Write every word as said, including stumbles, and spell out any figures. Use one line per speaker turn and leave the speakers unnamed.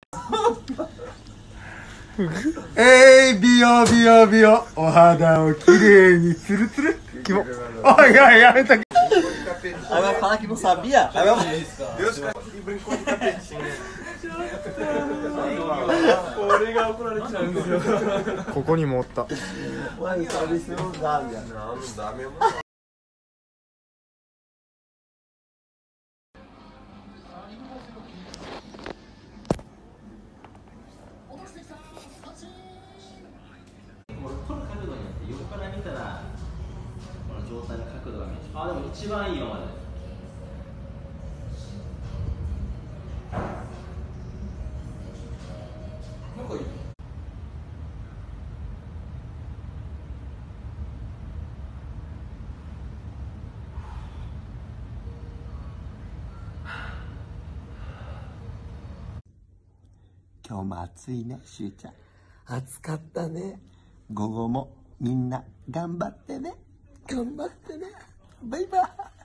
えい、美容美容美容、お肌をきれいにツルツル。キモ。おいおい、やめとけ。
Agora fala que não sabia. Agora...
Deus brincou de tapetinho.
俺が怒られちゃうんですよ。
ここにもおった。
Mano, sabe isso não dá, viado.
Não, não dá mesmo.
Ah, deも一番いい今まで。なんかいい。
今日も暑いね、しゅうちゃん。暑かったね。午後もみんな頑張ってね。頑張ってね。バイバイ。